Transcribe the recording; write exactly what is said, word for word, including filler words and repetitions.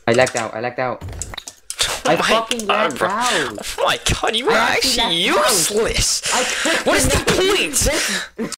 I lagged out. I lagged out. Oh I my fucking god, lagged bro. out. Oh my god, you were I actually actually lagged out. useless. I clicked What is the connect- point?